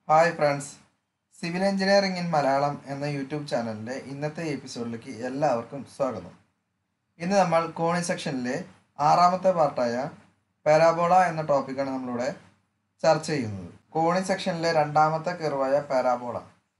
Hi friends, civil engineering in Malayalam എന്ന YouTube ചാനലിൻ്റെ ഇന്നത്തെ എപ്പിസോഡിലേക്ക് എല്ലാവർക്കും സ്വാഗതം. ഇന്ന് നമ്മൾ കോണി സെക്ഷനിലെ ആറാമത്തെ പാർട്ടായ പാരാബോള എന്ന ടോപ്പിക്കാണ് നമ്മളിവിടെ ചർച്ച ചെയ്യുന്നത്. കോണി സെക്ഷനിലെ രണ്ടാമത്തെ കർവായ പാരാബോള.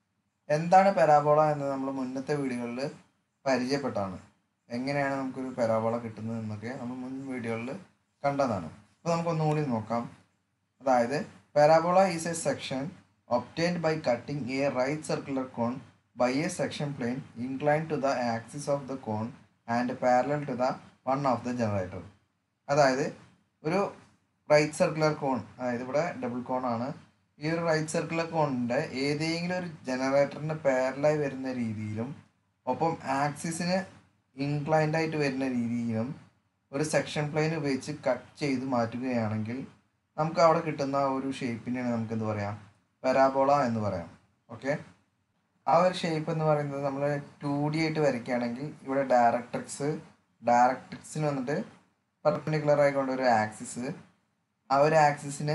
എന്താണ് പാരാബോള എന്ന് നമ്മൾ മുന്നത്തെ വീഡിയോകളിൽ പരിചയപ്പെട്ടാണ്. എങ്ങനെയാണ് നമുക്കൊരു പാരാബോള കിട്ടുന്നത് എന്നൊക്കെ നമ്മൾ മുൻ വീഡിയോകളിൽ കണ്ടതാണ്. അപ്പോൾ നമുക്കൊന്നുകൂടി നോക്കാം. അതായത് parabola is a section obtained by cutting a right circular cone by a section plane inclined to the axis of the cone and parallel to the one of the generator. അതായത് ഒരു റൈറ്റ് സർക്കുലർ കോൺ, അതായത് ഇവിടെ double കോൺ ആണ്. ഈ ഒരു right circular കോണിൻ്റെ ഏതെങ്കിലും ഒരു ജനറേറ്ററിന് പാരലായി വരുന്ന രീതിയിലും ഒപ്പം ആക്സിസിന് ഇൻക്ലൈൻഡ് ആയിട്ട് വരുന്ന രീതിയിലും ഒരു സെക്ഷൻ പ്ലെയിൻ ഉപയോഗിച്ച് കട്ട് ചെയ്ത് മാറ്റുകയാണെങ്കിൽ നമുക്ക് അവിടെ കിട്ടുന്ന ഒരു ഷേപ്പിനെയാണ് നമുക്ക് എന്ത് പറയാം, പരാബോള എന്ന് പറയാം. ഓക്കെ, ആ ഒരു ഷേപ്പ് എന്ന് പറയുന്നത് നമ്മൾ 2D ആയിട്ട് വരയ്ക്കുകയാണെങ്കിൽ ഇവിടെ ഡയറക്ട്രിക്സിന് വന്നിട്ട് പെർപെൻഡിക്കുലർ ആയിക്കൊണ്ട് ഒരു ആക്സിസ്, ആ ഒരു ആക്സിസിന്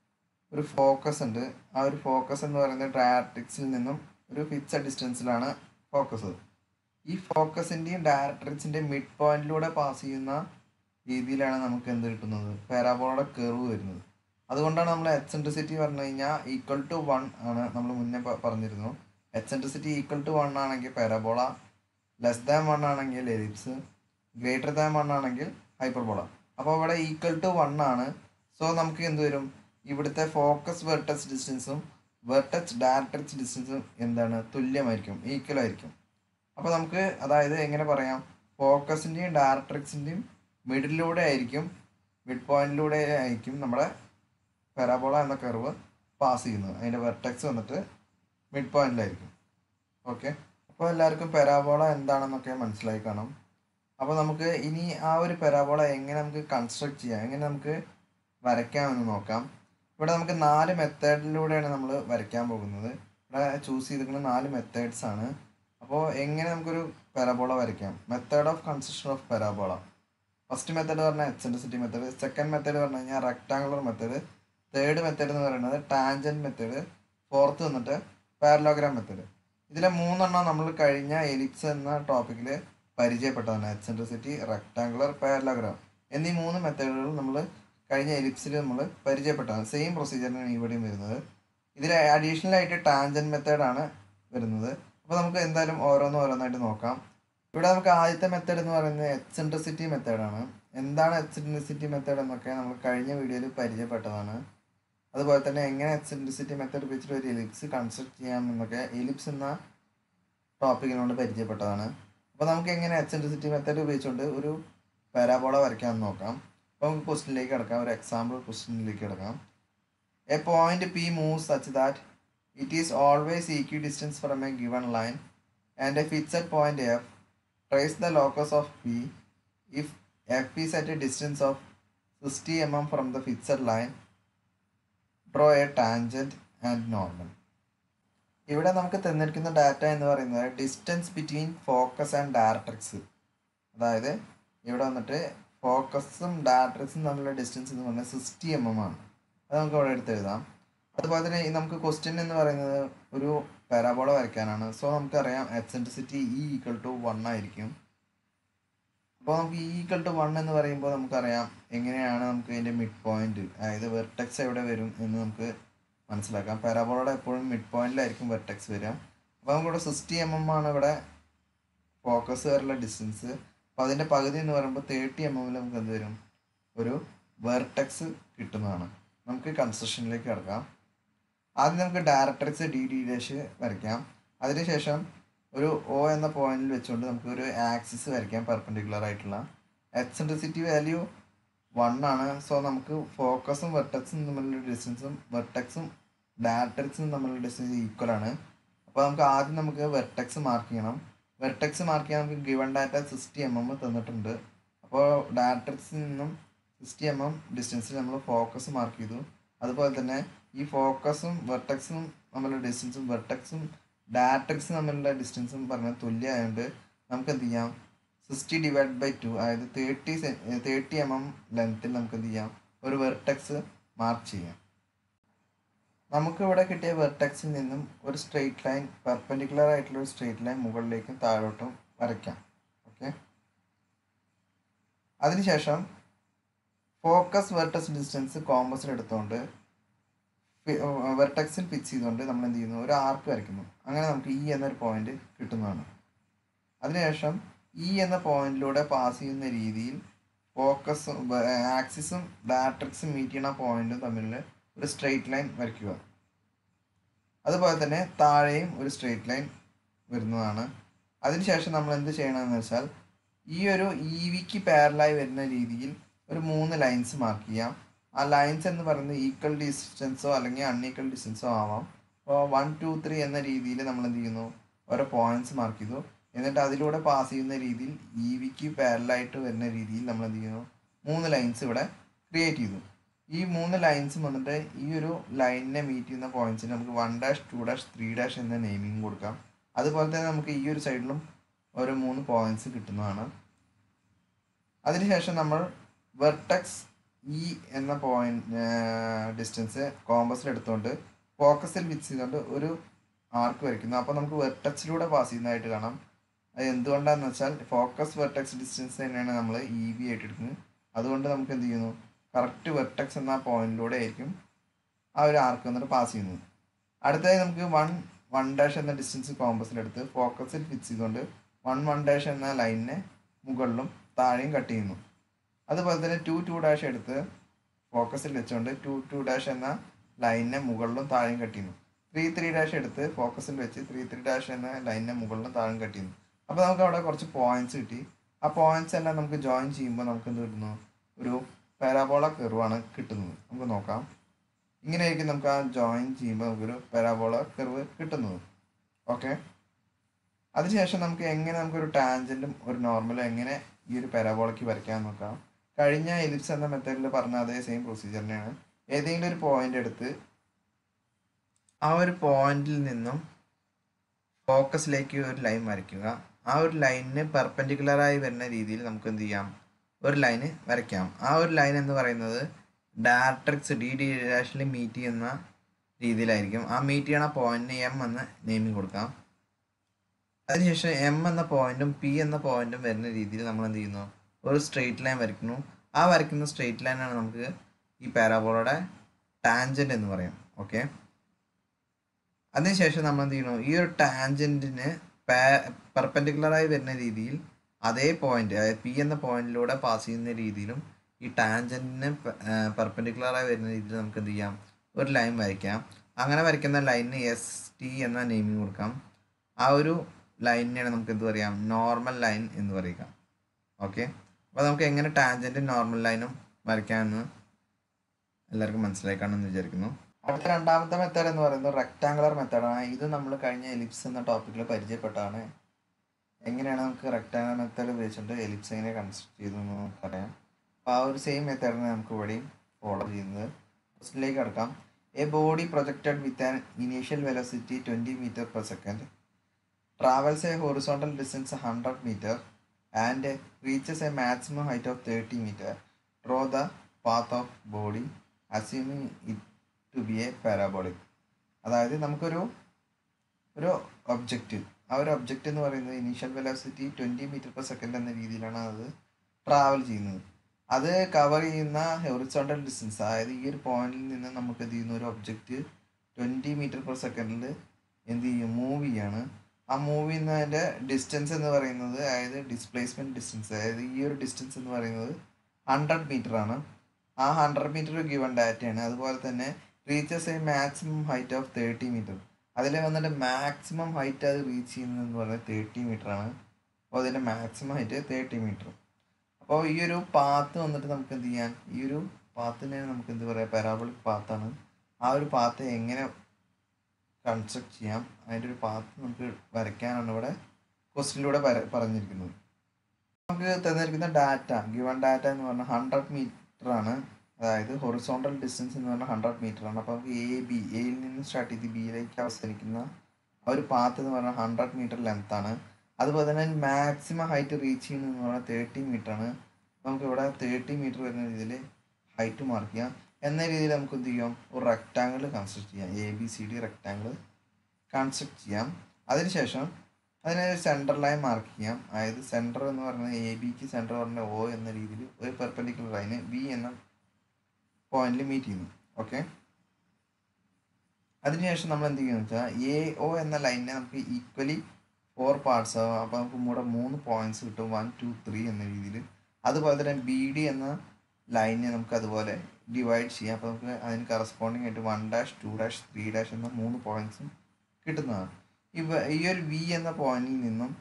ഒരു ഫോക്കസ് ഉണ്ട്. ആ ഒരു ഫോക്കസ് എന്ന് പറയുന്നത് ഡയറക്ട്രിക്സിൽ നിന്നും ഒരു ഫിക്സഡ് ഡിസ്റ്റൻസിലാണ് ഫോക്കസ്. ഈ ഫോക്കസിൻ്റെയും ഡയറക്ട്രിക്സിൻ്റെയും മിഡ് പോയിന്റിലൂടെ പാസ് ചെയ്യുന്ന രീതിയിലാണ് നമുക്ക് എന്ത് കിട്ടുന്നത്, പാരാബോളയുടെ കർവ് വരുന്നത്. അതുകൊണ്ടാണ് നമ്മൾ എക്സെൻട്രിസിറ്റി പറഞ്ഞു കഴിഞ്ഞാൽ ഈക്വൽ ടു 1 ആണ്. നമ്മൾ മുന്നേ പറഞ്ഞിരുന്നു, എക്സെൻട്രിസിറ്റി ഈക്വൽ ടു 1 ആണെങ്കിൽ പാരാബോള, ലെസ് ദാൻ 1 ആണെങ്കിൽ എലിപ്സ്, ഗ്രേറ്റർ ദാൻ 1 ആണെങ്കിൽ ഹൈപ്പർബോള. അപ്പോൾ ഇവിടെ ഈക്വൽ ടു 1 ആണ്. സോ നമുക്ക് എന്ത് വരും, ഇവിടുത്തെ ഫോക്കസ് വെർട്ടെക്സ് ഡിസ്റ്റൻസും വെർട്ടെക്സ് ഡയറക്ട്രിക്സ് ഡിസ്റ്റൻസും എന്താണ്, തുല്യമായിരിക്കും, ഈക്വൽ ആയിരിക്കും. അപ്പോൾ നമുക്ക് അതായത് എങ്ങനെ പറയാം, ഫോക്കസിൻ്റെയും ഡയറക്ട്രിക്സിൻ്റെയും മിഡിലൂടെ ആയിരിക്കും, മിഡ് പോയിന്റിലൂടെ ആയിരിക്കും നമ്മുടെ പാരാബോള എന്ന കർവ് പാസ് ചെയ്യുന്നത്. അതിൻ്റെ വെർട്ടെക്സ് വന്നിട്ട് മിഡ് പോയിന്റിലായിരിക്കും. ഓക്കെ, അപ്പോൾ എല്ലാവർക്കും പാരാബോള എന്താണെന്നൊക്കെ മനസ്സിലായി കാണും. അപ്പോൾ നമുക്ക് ഇനി ആ ഒരു പാരാബോള എങ്ങനെ നമുക്ക് കൺസ്ട്രക്ട് ചെയ്യാം, എങ്ങനെ നമുക്ക് വരയ്ക്കാമെന്ന് നോക്കാം. ഇവിടെ നമുക്ക് 4 മെത്തേഡിലൂടെയാണ് നമ്മൾ വരയ്ക്കാൻ പോകുന്നത്. ഇവിടെ ചൂസ് ചെയ്തിരിക്കുന്ന 4 മെത്തേഡ്സ് ആണ്. അപ്പോൾ എങ്ങനെ നമുക്കൊരു പാരാബോള വരയ്ക്കാം, method of construction of parabola. First method പറഞ്ഞാൽ എക്സെൻട്രിസിറ്റി മെത്തേഡ്, സെക്കൻഡ് മെത്തേഡ് പറഞ്ഞു കഴിഞ്ഞാൽ റെക്ടാങ്കുലർ മെത്തേഡ്, തേർഡ് മെത്തേഡ് എന്ന് പറയുന്നത് ടാൻജൻറ്റ് മെത്തേഡ്, ഫോർത്ത് വന്നിട്ട് പാരലോഗ്രാം മെത്തേഡ്. ഇതിലെ 3 നമ്മൾ കഴിഞ്ഞ എലിപ്സ് എന്ന ടോപ്പിക്കിൽ പരിചയപ്പെട്ടതാണ്. എക്സെൻട്രിസിറ്റി, റെക്ടാങ്കുലർ, പാരലോഗ്രാം എന്നീ 3 മെത്തേഡുകൾ നമ്മൾ കഴിഞ്ഞ എലിപ്സിൽ നമ്മൾ പരിചയപ്പെട്ടതാണ്. സെയിം പ്രൊസീജിയറിനാണ് ഇവിടെയും വരുന്നത്. ഇതിൽ അഡീഷണൽ ആയിട്ട് ടാൻജൻറ്റ് മെത്തേഡാണ് വരുന്നത്. അപ്പോൾ നമുക്ക് എന്തായാലും ഓരോന്നായിട്ട് നോക്കാം. ഇവിടെ നമുക്ക് ആദ്യത്തെ മെത്തേഡ് എന്ന് പറയുന്നത് എക്സെൻട്രിസിറ്റി മെത്തേഡാണ്. എന്താണ് എക്സെൻട്രിസിറ്റി മെത്തേഡ് എന്നൊക്കെ നമ്മൾ കഴിഞ്ഞ വീഡിയോയിൽ പരിചയപ്പെട്ടതാണ്. അതുപോലെ തന്നെ എങ്ങനെ എക്സെൻട്രിസിറ്റി മെത്തേഡ് ഉപയോഗിച്ചിട്ട് ഒരു എലിപ്സ് കൺസ്ട്രക്ട് ചെയ്യാം എന്നൊക്കെ എലിപ്സ് എന്ന ടോപ്പിക്കിനോട് പരിചയപ്പെട്ടതാണ്. അപ്പോൾ നമുക്ക് എങ്ങനെ എക്സെൻട്രിസിറ്റി മെത്തേഡ് ഉപയോഗിച്ചുകൊണ്ട് ഒരു പാരാബോള വരയ്ക്കാമെന്ന് നോക്കാം. അപ്പോൾ നമുക്ക് ക്വസ്റ്റ്യനിലേക്ക് കിടക്കാം, ഒരു എക്സാമ്പിൾ ക്വസ്റ്റ്യനിലേക്ക് കിടക്കാം. A point P move such that it is always equidistance from a given line and a fixed point F. Trace the locus of P if F is at a distance of 60 mm from the fixed line. Draw a tangent and normal. ഇവിടെ നമുക്ക് തന്നിരിക്കുന്ന data എന്ന് പറയുന്നത് distance between focus and directrix. അതായത് ഇവിടെ വന്നിട്ട് ഫോക്കസും ഡയറക്ട്രിക്സും തമ്മിലുള്ള distance എന്ന് പറഞ്ഞാൽ 60 mm ആണ്. അത് നമുക്ക് ഇവിടെ എടുത്ത് എഴുതാം. അതുപോലെ തന്നെ നമുക്ക് ക്വസ്റ്റ്യൻ എന്ന് പറയുന്നത് ഒരു പാരാബോള വരയ്ക്കാനാണ്. സോ നമുക്കറിയാം എക്സെൻട്രിസിറ്റി ഇ ഈക്വൽ ടു 1 ആയിരിക്കും. അപ്പോൾ നമുക്ക് ഇ ഈക്വൽ ടു 1 എന്ന് പറയുമ്പോൾ നമുക്കറിയാം എങ്ങനെയാണ് നമുക്ക് അതിൻ്റെ മിഡ് പോയിന്റ്, അതായത് വെർട്ടെക്സ് എവിടെ വരും എന്ന് നമുക്ക് മനസ്സിലാക്കാം. പാരാബോളയുടെ എപ്പോഴും മിഡ് പോയിന്റിലായിരിക്കും വെർട്ടെക്സ് വരിക. അപ്പോൾ നമുക്കിവിടെ 60 mm ആണ് ഇവിടെ ഫോക്കസ് വരെയുള്ള ഡിസ്റ്റൻസ്. അപ്പോൾ അതിൻ്റെ പകുതി എന്ന് പറയുമ്പോൾ 30 mm നമുക്ക് എന്ത് വരും, ഒരു വെർട്ടെക്സ് കിട്ടുന്നതാണ്. നമുക്ക് കൺസ്ട്രക്ഷനിലേക്ക് കിടക്കാം. ആദ്യം നമുക്ക് ഡയറക്ട്രിക്സ് DD' വരയ്ക്കാം. അതിനുശേഷം ഒരു O എന്ന പോയിന്റിൽ വെച്ചുകൊണ്ട് നമുക്ക് ഒരു ആക്സിസ് വരയ്ക്കാം, പെർപെൻഡിക്കുലർ ആയിട്ടുള്ള. എക്സെൻട്രിസിറ്റി വാല്യൂ 1 ആണ്. സോ നമുക്ക് ഫോക്കസും വെർട്ടെക്സും തമ്മിലുള്ള ഡിസ്റ്റൻസും വെർട്ടെക്സും ഡയറക്ട്രിക്സും തമ്മിലുള്ള ഡിസ്റ്റൻസ് ഈക്വൽ ആണ്. അപ്പോൾ നമുക്ക് വെർട്ടെക്സ് മാർക്ക് ചെയ്യണം. വെർട്ടെക്സ് മാർക്ക് ചെയ്യാൻ നമുക്ക് ഗിവൺ ഡാറ്റ 60 mm തന്നിട്ടുണ്ട്. അപ്പോൾ ഡയറക്ട്രിക്സിൽ നിന്നും 60 mm ഡിസ്റ്റൻസിൽ നമ്മൾ ഫോക്കസ് മാർക്ക് ചെയ്തു. അതുപോലെ തന്നെ ഈ ഫോക്കസും വെർട്ടെക്സും തമ്മിലുള്ള ഡിസ്റ്റൻസും വെർട്ടെക്സും ഡയറക്ട്രിക്സും തമ്മിലുള്ള ഡിസ്റ്റൻസും പറഞ്ഞാൽ തുല്യമായതുകൊണ്ട് നമുക്ക് എന്ത് ചെയ്യാം, 60/2, അതായത് 30 mm ലെങ്ത്തിൽ നമുക്ക് എന്ത് ചെയ്യാം, ഒരു വെർട്ടെക്സ് മാർക്ക് ചെയ്യാം. നമുക്ക് ഇവിടെ കിട്ടിയ വെർട്ടെക്സിൽ നിന്നും ഒരു സ്ട്രെയിറ്റ് ലൈൻ പെർപെൻഡിക്കുലർ ആയിട്ടുള്ള ഒരു സ്ട്രെയിറ്റ് ലൈൻ മുകളിലേക്കും താഴോട്ടും വരയ്ക്കാം. ഓക്കെ, അതിനുശേഷം ഫോക്കസ് വെർട്ടെക്സ് ഡിസ്റ്റൻസ് കോമ്പസിൽ എടുത്തുകൊണ്ട് വെർട്ടെക്സിൽ ഫിക്സ് ചെയ്തുകൊണ്ട് നമ്മൾ എന്ത് ചെയ്യുന്നു, ഒരു ആർക്ക് വരയ്ക്കുന്നു. അങ്ങനെ നമുക്ക് ഇ എന്നൊരു പോയിന്റ് കിട്ടുന്നതാണ്. അതിനുശേഷം ഇ എന്ന പോയിന്റിലൂടെ പാസ് ചെയ്യുന്ന രീതിയിൽ ഫോക്കസും ആക്സിസും ഡയറക്ട്രിക്സും മീറ്റ് ചെയ്യുന്ന പോയിന്റും തമ്മിൽ ഒരു സ്ട്രെയിറ്റ് ലൈൻ വരയ്ക്കുക. അതുപോലെ തന്നെ താഴെയും ഒരു സ്ട്രെയിറ്റ് ലൈൻ വരുന്നതാണ്. അതിനുശേഷം നമ്മൾ എന്ത് ചെയ്യണമെന്ന് വെച്ചാൽ ഈ ഒരു ഇ വിക്ക് പാരലായി വരുന്ന രീതിയിൽ ഒരു 3 ലൈൻസ് മാർക്ക് ചെയ്യാം. ആ ലൈൻസ് എന്ന് പറയുന്നത് ഈക്വൽ ഡിസ്റ്റൻസോ അല്ലെങ്കിൽ അൺഈക്വൽ ഡിസ്റ്റൻസോ ആവാം. അപ്പോൾ 1, 2, 3 എന്ന രീതിയിൽ നമ്മൾ എന്ത് ചെയ്യുന്നു, ഓരോ പോയിന്റ്സ് മാർക്ക് ചെയ്തു. എന്നിട്ട് അതിലൂടെ പാസ് ചെയ്യുന്ന രീതിയിൽ ഇ വിക്ക് പാരലായിട്ട് വരുന്ന രീതിയിൽ നമ്മൾ എന്ത് ചെയ്യുന്നു, 3 ലൈൻസ് ഇവിടെ ക്രിയേറ്റ് ചെയ്തു. ഈ 3 ലൈൻസ് വന്നിട്ട് ഈ ഒരു ലൈനിനെ മീറ്റ് ചെയ്യുന്ന പോയിന്റ്സിന് നമുക്ക് 1 2 3 എന്ന നെയിമിങ് കൊടുക്കാം. അതുപോലെ തന്നെ നമുക്ക് ഈ ഒരു സൈഡിലും ഓരോ 3 പോയിന്റ്സ് കിട്ടുന്നതാണ്. അതിനുശേഷം നമ്മൾ വെർട്ടെക്സ് ഇ എന്ന പോയിന്റ് ഡിസ്റ്റൻസ് കോമ്പസിൽ എടുത്തുകൊണ്ട് ഫോക്കസിൽ ഫിക്സ് ചെയ്തുകൊണ്ട് ഒരു ആർക്ക് വരയ്ക്കുന്നു. അപ്പോൾ നമുക്ക് വെർട്ടെക്സിലൂടെ പാസ് ചെയ്യുന്നതായിട്ട് കാണാം. അത് എന്തുകൊണ്ടാണെന്ന് വെച്ചാൽ ഫോക്കസ് വെർട്ടെക്സ് ഡിസ്റ്റൻസ് തന്നെയാണ് നമ്മൾ ഇ വി ആയിട്ട് എടുക്കുന്നത്. അതുകൊണ്ട് നമുക്ക് എന്ത് ചെയ്യുന്നു, കറക്റ്റ് വെർട്ടെക്സ് എന്ന പോയിന്റിലൂടെ ആയിരിക്കും ആ ഒരു ആർക്ക് വന്നിട്ട് പാസ് ചെയ്യുന്നത്. അടുത്തതായി നമുക്ക് 1 എന്ന ഡിസ്റ്റൻസ് കോമ്പസിലെടുത്ത് ഫോക്കസിൽ ഫിക്സ് ചെയ്തുകൊണ്ട് 1 എന്ന ലൈനിനെ മുകളിലും താഴെയും കട്ട് ചെയ്യുന്നു. അതുപോലെ തന്നെ 2 എടുത്ത് ഫോക്കസിൽ വെച്ചുകൊണ്ട് 2 എന്ന ലൈനിനെ മുകളിലും താഴെയും കട്ട് ചെയ്യുന്നു. 3 എടുത്ത് ഫോക്കസിൽ വെച്ച് 3 എന്ന ലൈനിനെ മുകളിലും താഴെയും കട്ട് ചെയ്യുന്നു. അപ്പോൾ നമുക്ക് അവിടെ കുറച്ച് പോയിന്റ്സ് കിട്ടി. ആ പോയിന്റ്സ് എല്ലാം നമുക്ക് ജോയിൻ ചെയ്യുമ്പോൾ നമുക്ക് എന്ത് കിട്ടുന്നു, ഒരു പാരാബോള കർവാണ് കിട്ടുന്നത്. നമുക്ക് നോക്കാം. ഇങ്ങനെയായിരിക്കും നമുക്ക് ആ ജോയിൻ ചെയ്യുമ്പോൾ നമുക്കൊരു പാരാബോള കർവ് കിട്ടുന്നത്. ഓക്കെ, അതിനുശേഷം നമുക്കൊരു ടാൻജൻറ്റും ഒരു നോർമലും എങ്ങനെ ഈ ഒരു പാരാബോളയ്ക്ക് വരയ്ക്കാൻ നോക്കാം. കഴിഞ്ഞ എലിപ്സ് എന്ന മെത്തേഡിൽ പറഞ്ഞ അതേ സെയിം പ്രൊസീജിയർ തന്നെയാണ്. ഏതെങ്കിലും ഒരു പോയിന്റ് എടുത്ത് ആ ഒരു പോയിന്റിൽ നിന്നും ഫോക്കസിലേക്ക് ഒരു ലൈൻ വരയ്ക്കുക. ആ ഒരു ലൈനിന് പെർപെൻഡിക്കുലറായി വരുന്ന രീതിയിൽ നമുക്ക് എന്ത് ചെയ്യാം, ഒരു ലൈന് വരയ്ക്കാം. ആ ഒരു ലൈൻ എന്ന് പറയുന്നത് ഡയറക്ട്രിക്സ് ഡി മീറ്റ് ചെയ്യുന്ന രീതിയിലായിരിക്കും. ആ മീറ്റ് ചെയ്യണ പോയിന്റിന് എം എന്ന് നെയിമിങ് കൊടുക്കാം. അതിനുശേഷം എം എന്ന പോയിന്റും പി എന്ന പോയിന്റും വരുന്ന രീതിയിൽ നമ്മൾ എന്ത് ചെയ്യുന്നു, ഒരു സ്ട്രെയിറ്റ് ലൈൻ വരയ്ക്കുന്നു. ആ വരയ്ക്കുന്ന സ്ട്രെയിറ്റ് ലൈനാണ് നമുക്ക് ഈ പാരാബോളയുടെ ടാൻജൻറ്റ് എന്ന് പറയാം. ഓക്കെ, അതിനുശേഷം നമ്മൾ എന്ത് ചെയ്യണം, ഈ ഒരു ടാൻജൻറ്റിന് പെർപെൻഡിക്കുലറായി വരുന്ന രീതിയിൽ അതേ പോയിന്റ്, അതായത് പി എന്ന പോയിന്റിലൂടെ പാസ് ചെയ്യുന്ന രീതിയിലും ഈ ടാൻജൻറ്റിന് പെർപെൻഡിക്കുലറായി വരുന്ന രീതിയിൽ നമുക്ക് എന്ത് ചെയ്യാം, ഒരു ലൈൻ വരയ്ക്കാം. അങ്ങനെ വരയ്ക്കുന്ന ലൈനിന് ST എന്ന നെയിമിങ് കൊടുക്കാം. ആ ഒരു ലൈനിനെയാണ് നമുക്ക് എന്ത് പറയാം, നോർമൽ ലൈൻ എന്ന് പറയുക. ഓക്കെ, അപ്പോൾ നമുക്ക് എങ്ങനെ ടാൻജൻറ്റും നോർമൽ ലൈനും വരയ്ക്കാമെന്ന് എല്ലാവർക്കും മനസ്സിലായി കാണുമെന്ന് വിചാരിക്കുന്നു. അടുത്ത രണ്ടാമത്തെ മെത്തേഡ് എന്ന് പറയുന്നത് റെക്ടാങ്കുലർ മെത്തേഡാണ്. ഇത് നമ്മൾ കഴിഞ്ഞ എലിപ്സ് എന്ന ടോപ്പിക്കിൽ പരിചയപ്പെട്ടതാണ്. എങ്ങനെയാണ് നമുക്ക് റെക്ടാങ്കുലർ മെത്തേഡ് ഉപയോഗിച്ചിട്ട് എലിപ്സ് എങ്ങനെ കൺസ്ട്രക്ട് ചെയ്തെന്ന് നമുക്കറിയാം. അപ്പോൾ ആ ഒരു സെയിം മെത്തേഡിനെ നമുക്ക് ഇവിടെയും ഫോളോ ചെയ്യുന്നത്. ക്വസ്റ്റിനിലേക്ക് കിടക്കാം. A body projected with an initial velocity 20 meter per second travels a horizontal distance 100 meter and reaches a maximum height of 30 meter. Draw the path of body assuming it to be a parabolic. അതായത് നമുക്കൊരു object, ആ ഒരു object എന്ന് പറയുന്നത് initial velocity 20 meter per second എന്ന രീതിയിലാണ് അത് travel ചെയ്യുന്നത്. അത് കവർ ചെയ്യുന്ന ഹൊറിസോണ്ടൽ ഡിസ്റ്റൻസ്, അതായത് ഈ ഒരു പോയിന്റിൽ നിന്ന് നമുക്ക് എന്ത് ചെയ്യുന്ന ഒരു ഒബ്ജക്റ്റ് 20 meter per second എന്ത് ചെയ്യും, മൂവ് ചെയ്യാണ്. ആ മൂവ് ചെയ്യുന്നതിൻ്റെ ഡിസ്റ്റൻസ് എന്ന് പറയുന്നത്, അതായത് ഡിസ്പ്ലേസ്മെൻറ്റ് ഡിസ്റ്റൻസ്, അതായത് ഈ ഒരു ഡിസ്റ്റൻസ് എന്ന് പറയുന്നത് 100 meter ആണ്. ആ 100 meter ഗിവൺ ഡാറ്റയാണ്. അതുപോലെ തന്നെ reaches a maximum height of 30 meter. അതിൽ വന്നിട്ട് മാക്സിമം ഹൈറ്റ് അത് റീച്ച് ചെയ്യുന്നതെന്ന് പറയുന്നത് 30 meter ആണ്. അപ്പോൾ അതിൻ്റെ മാക്സിമം ഹൈറ്റ് 30 meter. അപ്പോൾ ഈ ഒരു പാത്ത് വന്നിട്ട് നമുക്ക് എന്ത് ചെയ്യാൻ, ഈ ഒരു പാത്തിനെ നമുക്ക് എന്ത് പറയാം, പാരാബോളിക് പാത്താണ്. ആ ഒരു പാത്ത് എങ്ങനെ കൺസ്ട്രക്ട് ചെയ്യാം, അതിൻ്റെ ഒരു പാത്ത് നമുക്ക് വരയ്ക്കാനാണ് ഇവിടെ ക്വസ്റ്റിനിലൂടെ പറഞ്ഞിരിക്കുന്നത്. നമുക്ക് തന്നിരിക്കുന്ന ഡാറ്റ, ഗിവൺ ഡാറ്റ എന്ന് പറഞ്ഞാൽ 100 meter ആണ്. അതായത് ഹൊറിസോണ്ടൽ ഡിസ്റ്റൻസ് എന്ന് പറഞ്ഞാൽ 100 meter ആണ്. അപ്പോൾ നമുക്ക് എയിൽ നിന്ന് സ്റ്റാർട്ട് ചെയ്ത് ബിയിലേക്ക് അവസാനിക്കുന്ന ആ ഒരു പാത്ത് എന്ന് പറഞ്ഞാൽ 100 meter ലെങ്ത് ആണ്. അതുപോലെ തന്നെ മാക്സിമം ഹൈറ്റ് റീച്ച് ചെയ്യുന്നതെന്ന് പറഞ്ഞാൽ 30 meter ആണ്. നമുക്കിവിടെ 30 meter വരുന്ന രീതിയിൽ ഹൈറ്റ് മാർക്ക് ചെയ്യാം. എന്ന രീതിയിൽ നമുക്ക് എന്ത് ചെയ്യാം, ഒരു റെക്റ്റാങ്കിൾ കൺസ്ട്രക്ട് ചെയ്യാം. ABCD റെക്റ്റാങ്കിൾ കൺസ്ട്രക്ട് ചെയ്യാം. അതിനുശേഷം അതിനെ സെൻറ്റർ ലൈൻ മാർക്ക് ചെയ്യാം. അതായത് സെൻറ്റർ എന്ന് പറയുന്നത് ABക്ക് സെൻറ്റർ പറഞ്ഞ O എന്ന രീതിയിൽ ഒരു പെർപെൻഡിക്കുലർ ലൈന് B എന്ന പോയിന്റിൽ മീറ്റ് ചെയ്യുന്നു. ഓക്കെ, അതിനുശേഷം നമ്മൾ എന്ത് ചെയ്യുന്നത് വെച്ചാൽ AO എന്ന ലൈനിനെ നമുക്ക് ഈക്വലി 4 പാർട്സ് ആവും. അപ്പോൾ നമുക്ക് ഇവിടെ 3 പോയിന്റ്സ് കിട്ടും, 1 2 3 എന്ന രീതിയിൽ. അതുപോലെ തന്നെ BD എന്ന ലൈനിനെ നമുക്ക് അതുപോലെ ഡിവൈഡ് ചെയ്യാം. അപ്പോൾ നമുക്ക് അതിന് കറസ്പോണ്ടിങ് ആയിട്ട് 1 ഡാഷ് 2 ഡാഷ് 3 ഡാഷ് എന്ന 3 പോയിന്റ്സും കിട്ടുന്നതാണ്. ഈ ഒരു V എന്ന പോയിന്റിൽ നിന്നും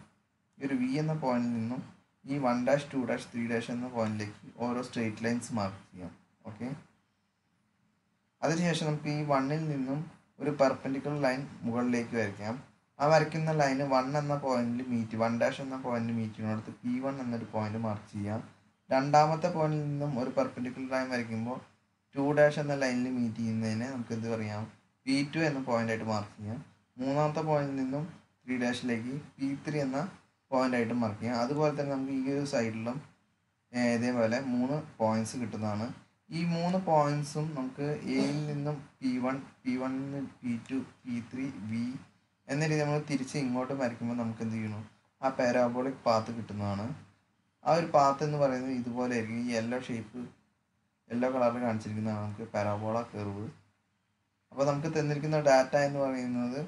ഈ 1 ഡാഷ് 2 ഡാഷ് 3 ഡാഷ് എന്ന പോയിന്റിലേക്ക് ഓരോ സ്ട്രെയിറ്റ് ലൈൻസ് മാർക്ക് ചെയ്യാം. ഓക്കെ, അതിനുശേഷം നമുക്ക് ഈ 1ൽ നിന്നും ഒരു പെർപെൻഡിക്കുലർ ലൈൻ മുകളിലേക്ക് വരയ്ക്കാം. ആ വരയ്ക്കുന്ന ലൈന് 1 എന്ന പോയിന്റിൽ 1 ഡാഷ് എന്ന പോയിന്റിൽ മീറ്റ് ചെയ്യുന്നിടത്ത് P1 എന്നൊരു പോയിന്റ് മാർക്ക് ചെയ്യാം. രണ്ടാമത്തെ പോയിന്റിൽ നിന്നും ഒരു പെർപെൻഡിക്കുലർ ലൈൻ വരയ്ക്കുമ്പോൾ 2 ഡാഷ് എന്ന ലൈനിൽ മീറ്റ് ചെയ്യുന്നതിനെ നമുക്ക് എന്ത് പറയാം, P2 എന്ന പോയിന്റായിട്ട് മാർക്ക് ചെയ്യാം. മൂന്നാമത്തെ പോയിന്റിൽ നിന്നും 3 ഡാഷിലേക്ക് P3 എന്ന പോയിന്റായിട്ട് മാർക്ക് ചെയ്യാം. അതുപോലെ തന്നെ നമുക്ക് ഈ ഒരു സൈഡിലും ഇതേപോലെ 3 പോയിന്റ്സ് കിട്ടുന്നതാണ്. ഈ 3 പോയിന്റ്സും നമുക്ക് എയിൽ നിന്നും P1 നിന്ന് P2 P3 V എന്ന രീതി നമ്മൾ തിരിച്ച് ഇങ്ങോട്ട് വരയ്ക്കുമ്പോൾ നമുക്ക് എന്ത് ചെയ്യണം, ആ പാരാബോളിക് പാത്ത് കിട്ടുന്നതാണ്. ആ ഒരു പാത്ത് എന്ന് പറയുന്നത് ഇതുപോലെ ആയിരിക്കും. ഈ യെല്ലോ കളറിൽ കാണിച്ചിരിക്കുന്നതാണ് നമുക്ക് പാരാബോള കർവ്. അപ്പോൾ നമുക്ക് തന്നിരിക്കുന്ന ഡാറ്റ എന്ന് പറയുന്നത്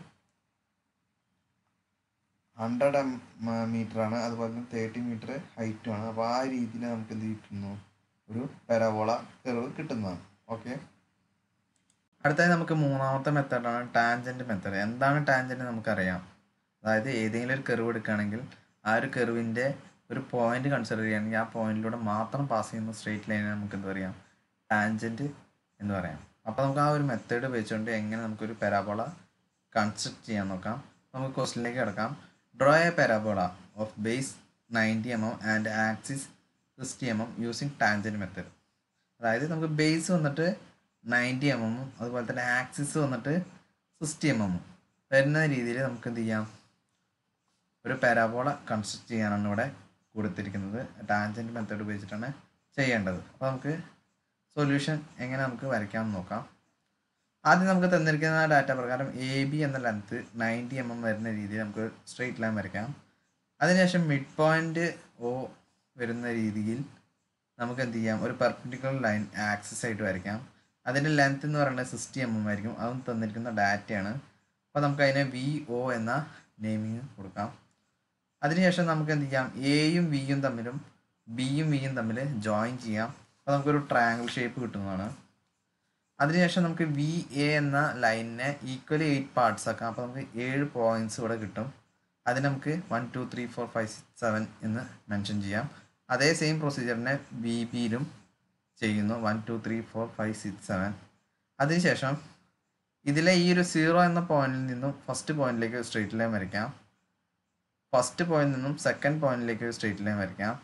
100 മീറ്റർ ആണ്, അതുപോലെ തന്നെ 30 മീറ്റർ ഹൈറ്റും ആണ്. അപ്പോൾ ആ രീതിയിൽ നമുക്ക് എന്ത് കിട്ടുന്നു, ഒരു പാരാബോള കർവ് കിട്ടുന്നതാണ്. ഓക്കെ, അടുത്തായി നമുക്ക് മൂന്നാമത്തെ മെത്തേഡാണ് ടാൻജൻറ്റ് മെത്തേഡ്. എന്താണ് ടാൻജൻറ്റ് നമുക്കറിയാം. അതായത് ഏതെങ്കിലും ഒരു കർവ് എടുക്കുകയാണെങ്കിൽ ആ ഒരു കർവിൻ്റെ ഒരു പോയിന്റ് കൺസിഡർ ചെയ്യുകയാണെങ്കിൽ ആ പോയിന്റിലൂടെ മാത്രം പാസ് ചെയ്യുന്ന സ്ട്രെയിറ്റ് ലൈനെ നമുക്ക് എന്ത് പറയാം, ടാൻജൻറ്റ് എന്ന് പറയാം. അപ്പോൾ നമുക്ക് ആ ഒരു മെത്തേഡ് വെച്ചുകൊണ്ട് എങ്ങനെ നമുക്കൊരു പാരാബോള കൺസ്ട്രക്ട് ചെയ്യാൻ നോക്കാം. നമുക്ക് ക്വസ്റ്റ്യനിലേക്ക് കിടക്കാം. Draw a parabola of base 90 mm and axis 60 mm using tangent method. അതായത് നമുക്ക് ബേസ് വന്നിട്ട് 90 mm അതുപോലെ തന്നെ ആക്സിസ് വന്നിട്ട് 60 mm വരുന്ന രീതിയിൽ നമുക്ക് എന്ത് ചെയ്യാം, ഒരു പാരാബോള കൺസ്ട്രക്ട് ചെയ്യാനാണ് ഇവിടെ കൊടുത്തിരിക്കുന്നത്. ടാൻജൻറ്റ് മെത്തേഡ് ഉപയോഗിച്ചിട്ടാണ് ചെയ്യേണ്ടത്. അപ്പോൾ നമുക്ക് സൊല്യൂഷൻ എങ്ങനെ നമുക്ക് വരയ്ക്കാമെന്ന് നോക്കാം. ആദ്യം നമുക്ക് തന്നിരിക്കുന്ന ഡാറ്റ പ്രകാരം AB എന്ന ലെങ്ത്ത് 90 mm വരുന്ന രീതിയിൽ നമുക്ക് സ്ട്രെയിറ്റ് ലൈൻ വരയ്ക്കാം. അതിനുശേഷം മിഡ് പോയിന്റ് O വരുന്ന രീതിയിൽ നമുക്ക് എന്ത് ചെയ്യാം, ഒരു പെർപെൻഡിക്കുലർ ലൈൻ ആക്സിസ് ആയിട്ട് വരയ്ക്കാം. അതിൻ്റെ ലെങ്ത്ത് എന്ന് പറയുന്നത് 60 mm ആയിരിക്കും. അതും തന്നിരിക്കുന്ന ഡാറ്റയാണ്. അപ്പോൾ നമുക്ക് അതിനെ VO എന്ന നെയിമിങ് കൊടുക്കാം. അതിനുശേഷം നമുക്ക് എന്ത് ചെയ്യാം, Aയും Vയും തമ്മിലും Bയും Vയും തമ്മിൽ ജോയിൻ ചെയ്യാം. അപ്പോൾ നമുക്കൊരു ട്രയാങ്കിൾ ഷേപ്പ് കിട്ടുന്നതാണ്. അതിനുശേഷം നമുക്ക് VA എന്ന ലൈനിനെ ഈക്വലി 8 പാർട്സ് ആക്കാം. അപ്പോൾ നമുക്ക് 7 പോയിന്റ്സ് ഇവിടെ കിട്ടും. അതിന് നമുക്ക് 1 2 3 4 5 6 7 എന്ന് മെൻഷൻ ചെയ്യാം. അതേ സെയിം പ്രൊസീജിയറിനെ BBയിലും ചെയ്യുന്നു, 1 2 3 4 5 6 7. അതിനുശേഷം ഇതിലെ ഈ ഒരു 0 എന്ന പോയിന്റിൽ നിന്നും ഫസ്റ്റ് പോയിന്റിലേക്ക് ഒരു സ്ട്രെയിറ്റ് ലൈൻ വരയ്ക്കാം. ഫസ്റ്റ് പോയിന്റിൽ നിന്നും സെക്കൻഡ് പോയിന്റിലേക്ക് ഒരു സ്ട്രെയിറ്റ് ലൈൻ വരയ്ക്കാം.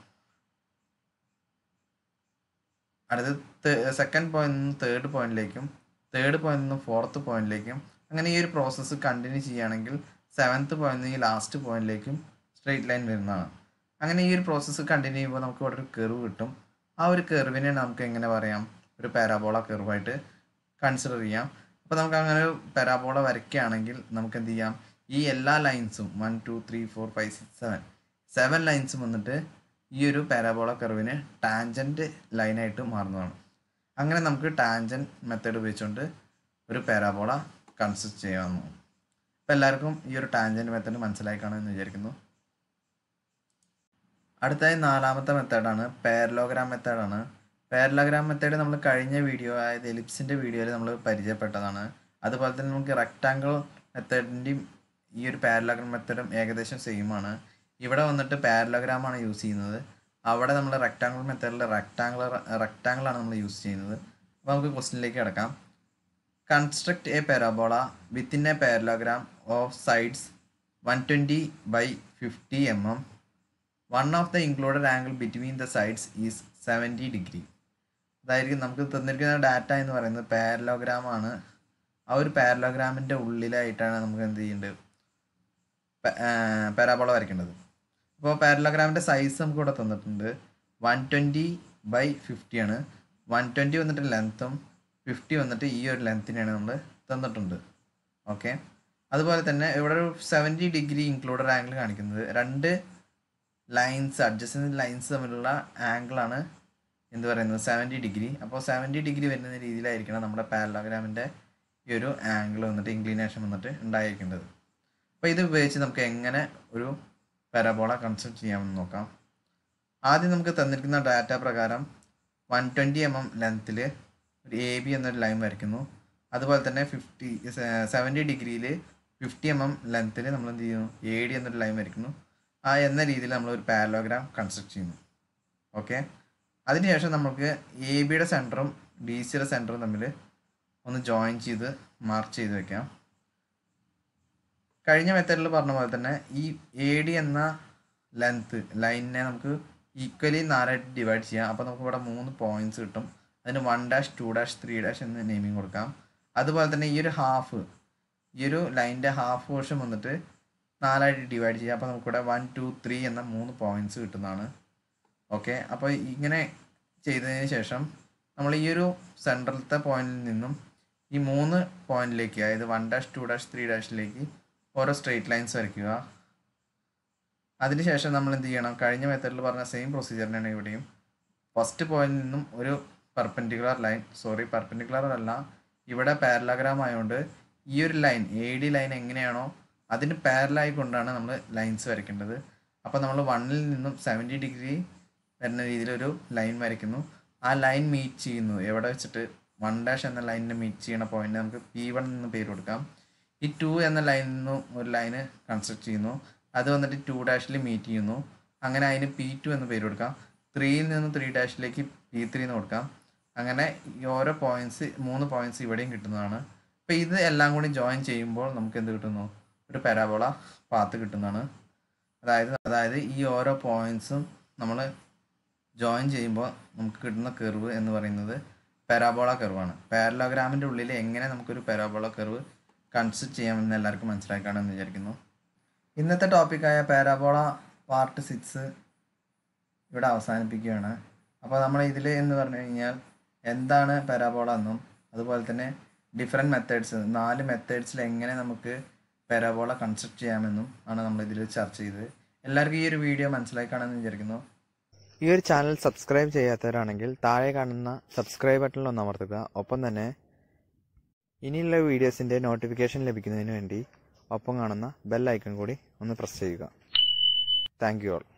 അടുത്ത് സെക്കൻഡ് പോയിന്റിൽ നിന്നും തേർഡ് പോയിന്റിലേക്കും, തേർഡ് പോയിന്റിൽ നിന്നും ഫോർത്ത് പോയിന്റിലേക്കും, അങ്ങനെ ഈ ഒരു പ്രോസസ്സ് കണ്ടിന്യൂ ചെയ്യുകയാണെങ്കിൽ 7th പോയിന്റിൽ നിന്ന് ലാസ്റ്റ് പോയിന്റിലേക്കും സ്ട്രെയിറ്റ് ലൈൻ വരുന്നതാണ്. അങ്ങനെ ഈ ഒരു പ്രോസസ്സ് കണ്ടിന്യൂ ചെയ്യുമ്പോൾ നമുക്ക് ഇവിടെ ഒരു കർവ് കിട്ടും. ആ ഒരു കർവിനെ നമുക്ക് എങ്ങനെ പറയാം, ഒരു പാരാബോള കർവായിട്ട് കൺസിഡർ ചെയ്യാം. അപ്പോൾ നമുക്ക് അങ്ങനെ ഒരു പാരാബോള വരയ്ക്കുകയാണെങ്കിൽ നമുക്ക് എന്ത് ചെയ്യാം, ഈ എല്ലാ ലൈൻസും 1 2 3 4 5 6 7 ലൈൻസും വന്നിട്ട് ഈ ഒരു പാരാബോള കർവിന് ടാൻജൻറ്റ് ലൈനായിട്ട് മാറുന്നതാണ്. അങ്ങനെ നമുക്ക് ടാൻജൻറ്റ് മെത്തേഡ് ഉപയോഗിച്ചുകൊണ്ട് ഒരു പാരാബോള കൺസ്ട്രക്ട് ചെയ്യാവുന്നതാണ്. അപ്പോൾ എല്ലാവർക്കും ഈ ഒരു ടാൻജൻറ്റ് മെത്തേഡ് മനസ്സിലായി കാണുമെന്ന് വിചാരിക്കുന്നു. അടുത്തായി നാലാമത്തെ മെത്തേഡാണ് പാരലോഗ്രാം മെത്തേഡാണ്. പാരലോഗ്രാം മെത്തേഡ് നമ്മൾ കഴിഞ്ഞ വീഡിയോ അതായത് എലിപ്സിൻ്റെ വീഡിയോയിൽ നമ്മൾ പരിചയപ്പെട്ടതാണ്. അതുപോലെ തന്നെ നമുക്ക് റെക്റ്റാങ്കിൾ മെത്തേഡിൻ്റെയും ഈ ഒരു പാരലോഗ്രാം മെത്തേഡും ഏകദേശം സെയിം ആണ്. ഇവിടെ വന്നിട്ട് പാരലോഗ്രാമാണ് യൂസ് ചെയ്യുന്നത്. അവിടെ നമ്മൾ റെക്റ്റാങ്കിൾ മെത്തേഡിൽ റെക്റ്റാങ്കിളാണ് നമ്മൾ യൂസ് ചെയ്യുന്നത്. അപ്പോൾ നമുക്ക് ക്വസ്റ്റ്യനിലേക്ക് കിടക്കാം. Construct a parabola within a parallelogram of sides 120 by 50 mm. One of the included angle between the sides is 70 degree. അതായിരിക്കും നമുക്ക് തന്നിരിക്കുന്ന ഡാറ്റ എന്ന് പറയുന്നത് പാരലോഗ്രാം ആണ്. ആ ഒരു പാരലോഗ്രാമിൻ്റെ ഉള്ളിലായിട്ടാണ് നമുക്ക് എന്ത് ചെയ്യേണ്ടത്, പാരാബോള വരയ്ക്കേണ്ടത്. അപ്പോൾ പാരലോഗ്രാമിൻ്റെ സൈസ് നമുക്ക് ഇവിടെ തന്നിട്ടുണ്ട്. 120 by 50 ആണ്. 120 വന്നിട്ട് ലെങ്ത്തും 50 വന്നിട്ട് ഈ ഒരു ലെങ്ത്തിനാണ് നമ്മൾ തന്നിട്ടുണ്ട്. ഓക്കെ, അതുപോലെ തന്നെ ഇവിടെ ഒരു 70 ഡിഗ്രി ഇൻക്ലൂഡഡ് ആംഗിൾ കാണിക്കുന്നത്. രണ്ട് ലൈൻസ് അഡ്ജസ്റ്റന്റ് ലൈൻസ് തമ്മിലുള്ള ആംഗിളാണ് എന്ത് പറയുന്നത് 70 ഡിഗ്രി. അപ്പോൾ 70 ഡിഗ്രി വരുന്ന രീതിയിലായിരിക്കണം നമ്മുടെ പാരലോഗ്രാമിൻ്റെ ഈ ഒരു ആംഗിൾ വന്നിട്ട് ഇൻക്ലിനേഷൻ വന്നിട്ട് ഉണ്ടായിരിക്കേണ്ടത്. അപ്പോൾ ഇത് ഉപയോഗിച്ച് നമുക്ക് എങ്ങനെ ഒരു പാരബോള കൺസ്ട്രക്ട് ചെയ്യാമെന്ന് നോക്കാം. ആദ്യം നമുക്ക് തന്നിരിക്കുന്ന ഡാറ്റ പ്രകാരം 120 mm ലെങ്ത്തിൽ ഒരു AB എന്നൊരു ലൈൻ വരയ്ക്കുന്നു. അതുപോലെ തന്നെ 70 ഡിഗ്രിയിൽ 50 mm ലെങ്ത്തിൽ നമ്മൾ എന്ത് ചെയ്യുന്നു, AD എന്നൊരു ലൈൻ വരയ്ക്കുന്നു. ആ എന്ന രീതിയിൽ നമ്മൾ ഒരു പാരലോഗ്രാം കൺസ്ട്രക്ട് ചെയ്യുന്നു. ഓക്കെ, അതിനുശേഷം നമുക്ക് ABയുടെ സെൻറ്ററും BCയുടെ സെൻറ്ററും തമ്മിൽ ഒന്ന് ജോയിൻ ചെയ്ത് മാർക്ക് ചെയ്ത് വെക്കാം. കഴിഞ്ഞ മെത്തേഡിൽ പറഞ്ഞ പോലെ തന്നെ ഈ AD എന്ന ലെങ്ത്ത് ലൈനിനെ നമുക്ക് ഈക്വലി 4 ഡിവൈഡ് ചെയ്യാം. അപ്പോൾ നമുക്ക് ഇവിടെ 3 പോയിന്റ്സ് കിട്ടും. അതിന് 1 2 3 എന്ന് നെയിമിങ് കൊടുക്കാം. അതുപോലെ തന്നെ ഈ ഒരു ലൈനിൻ്റെ ഹാഫ് പോർഷൻ വന്നിട്ട് 4 ഡിവൈഡ് ചെയ്യാം. അപ്പോൾ നമുക്കിവിടെ 1 2 3 എന്ന 3 പോയിന്റ്സ് കിട്ടുന്നതാണ്. ഓക്കെ, അപ്പോൾ ഇങ്ങനെ ചെയ്തതിന് ശേഷം നമ്മൾ ഈ ഒരു സെൻട്രലത്തെ പോയിന്റിൽ നിന്നും ഈ 3 പോയിന്റിലേക്ക്, അതായത് 1 2 3 ഓരോ സ്ട്രെയിറ്റ് ലൈൻസ് വരയ്ക്കുക. അതിനുശേഷം നമ്മൾ എന്ത് ചെയ്യണം, കഴിഞ്ഞ മെത്തേഡിൽ പറഞ്ഞ സെയിം പ്രൊസീജിയറിനാണ് ഇവിടെയും. ഫസ്റ്റ് പോയിന്റിൽ നിന്നും ഒരു പെർപെൻഡിക്കുലർ അല്ല, ഇവിടെ പാരലോഗ്രാം ആയതുകൊണ്ട് ഈ ഒരു ലൈൻ AD ലൈൻ എങ്ങനെയാണോ അതിന് പാരലായി കൊണ്ടാണ് നമ്മൾ ലൈൻസ് വരയ്ക്കേണ്ടത്. അപ്പോൾ നമ്മൾ 1ൽ നിന്നും 70 ഡിഗ്രി വരുന്ന രീതിയിലൊരു ലൈൻ വരയ്ക്കുന്നു. ആ ലൈൻ മീറ്റ് ചെയ്യുന്നു എവിടെ വെച്ചിട്ട് 1 എന്ന ലൈനിനെ മീറ്റ് ചെയ്യുന്ന പോയിന്റ് നമുക്ക് P1 എന്ന് പേര് കൊടുക്കാം. ഈ 2 എന്ന ലൈനിൽ നിന്നും ഒരു ലൈന് കൺസ്ട്രക്ട് ചെയ്യുന്നു. അത് വന്നിട്ട് 2 മീറ്റ് ചെയ്യുന്നു. അങ്ങനെ അതിന് P2 എന്ന് പേര് കൊടുക്കാം. 3യിൽ നിന്ന് 3 P3 എന്ന് കൊടുക്കാം. അങ്ങനെ ഈ ഓരോ പോയിന്റ്സ് 3 പോയിന്റ്സ് ഇവിടെയും കിട്ടുന്നതാണ്. അപ്പോൾ ഇത് എല്ലാം കൂടി ജോയിൻ ചെയ്യുമ്പോൾ നമുക്ക് എന്ത് കിട്ടുന്നു, ഒരു പാരബോള പാത്ത് കിട്ടുന്നതാണ്. അതായത് ഈ ഓരോ പോയിന്റ്സും നമ്മൾ ജോയിൻ ചെയ്യുമ്പോൾ നമുക്ക് കിട്ടുന്ന കർവ് എന്ന് പറയുന്നത് പാരബോള കർവാണ്. പാരലോഗ്രാമിൻ്റെ ഉള്ളിൽ എങ്ങനെ നമുക്കൊരു പാരബോള കർവ് കൺസ്ട്രക്ട് ചെയ്യാമെന്ന് എല്ലാവർക്കും മനസ്സിലാക്കാമെന്ന് വിചാരിക്കുന്നു. ഇന്നത്തെ ടോപ്പിക്കായ പാരബോള പാർട്ട് 6 ഇവിടെ അവസാനിപ്പിക്കുകയാണ്. അപ്പോൾ നമ്മൾ ഇതിൽ എന്ന് പറഞ്ഞു കഴിഞ്ഞാൽ എന്താണ് പാരബോള എന്നും അതുപോലെ തന്നെ ഡിഫറെൻറ്റ് മെത്തേഡ്സ് 4 മെത്തേഡ്സിൽ എങ്ങനെ നമുക്ക് പാരബോള കൺസ്ട്രക്ട് ചെയ്യാമെന്നും ആണ് നമ്മൾ ഇതിൽ ചർച്ച ചെയ്തത്. എല്ലാവർക്കും ഈ ഒരു വീഡിയോ മനസ്സിലായി കാണുമെന്ന് വിചാരിക്കുന്നു. ഈ ഒരു ചാനൽ സബ്സ്ക്രൈബ് ചെയ്യാത്തവരാണെങ്കിൽ താഴെ കാണുന്ന സബ്സ്ക്രൈബ് ബട്ടണിൽ ഒന്ന് അമർത്തുക. ഒപ്പം തന്നെ ഇനിയുള്ള വീഡിയോസിൻ്റെ നോട്ടിഫിക്കേഷൻ ലഭിക്കുന്നതിന് വേണ്ടി ഒപ്പം കാണുന്ന ബെൽ ഐക്കൺ കൂടി ഒന്ന് പ്രസ് ചെയ്യുക. Thank you all.